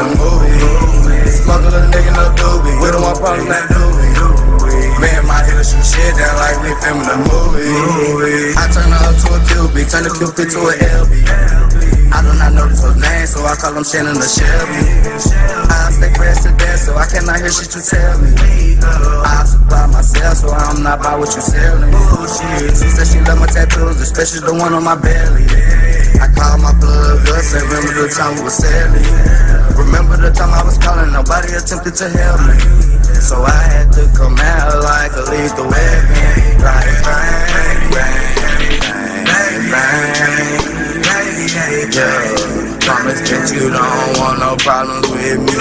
movie. Smuggle a nigga no doobie. We don't want problems like doobie. Me and my hitters shoot shit down like we filming a movie. I turn her up to a QB, turn the QP to a LB. I do not know this whole name, so I call him Shannon or Shelby. I stay fresh to death, so I cannot hear shit you tell me. I supply myself, so I'm not by what you selling. She said she love my tattoos, especially the one on my belly. I call my blood good, say remember the time we was selling. Remember the time I was calling, nobody attempted to help me. So I had to come out like a lethal weapon. Like bang, bang, bang, bang. Yeah, promise that you don't want no problems with me.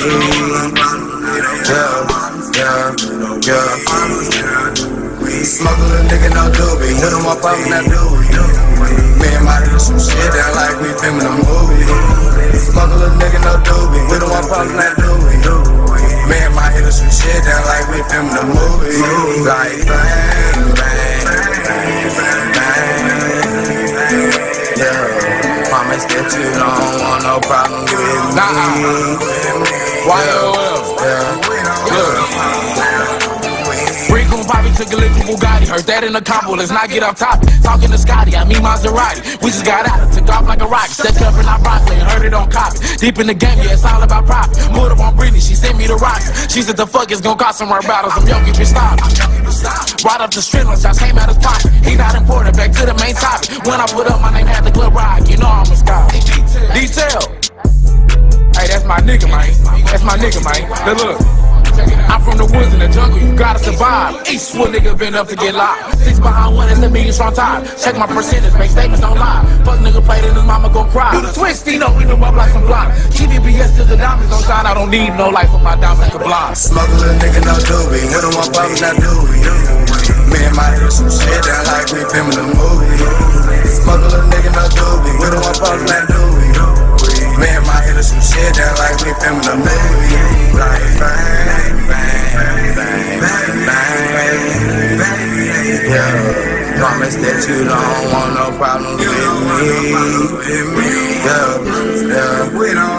Yeah. Smuggle a nigga no doobie. We don't want problems that doobie. Me and my hitters shoot shit down like we filming a movie. Smuggle a nigga no doobie. We don't want problems that doobie. Me and my hitters shoot shit down like we filming a movie. Like bang, bang, bang, bang, bang. Yeah. Promise that you don't want no problem with me. Rico Bobby took a lick from Bugatti. Heard that in the combo, let's not get off topic. Talking to Scotty, I mean Maserati. We just got out, took off like a rocket. Stepped up in our broccoli and heard it on copy. Deep in the game, yeah, it's all about profit. Put up on Britney, she sent me the rocks. She said the fuck is gonna cost some more battles. I'm young, get your stop. Right up the street, when shots came out his pocket. He not important, back to the main topic. When I put up, my name had the club rock. You know I'm a star. Detail. Hey, that's my nigga, man. That's my nigga, man. Look. I'm from the woods in the jungle, you gotta survive. Eastwood nigga been up to get live. 6 behind 1, it's a million strong time. Check my percentage, make statements, don't lie. Fuck nigga played and his mama gon' cry. Do the twist, you know, we them up like some blind. Keep BS till the diamonds don't shine. I don't need no light for my diamonds like a blind. Smuggle a nigga no doobie. We don't want problems that doobie. Me and my hitters shoot shit down like we filming a movie. Smuggle a nigga no doobie. We don't want problems that doobie. Me and my hitters shoot shit down like we filming a movie. Like bang, bang, bang, bang, bang. Yeah, promise that you don't want no problems with me. Yeah, we don't